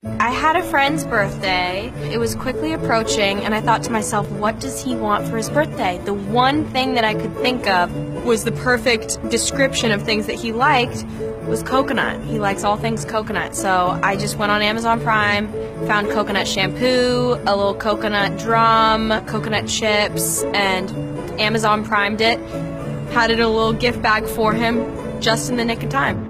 I had a friend's birthday. It was quickly approaching, and I thought to myself, what does he want for his birthday? The one thing that I could think of was the perfect description of things that he liked was coconut. He likes all things coconut. So I just went on Amazon Prime, found coconut shampoo, a little coconut drum, coconut chips, and Amazon Primed it. Had it in a little gift bag for him just in the nick of time.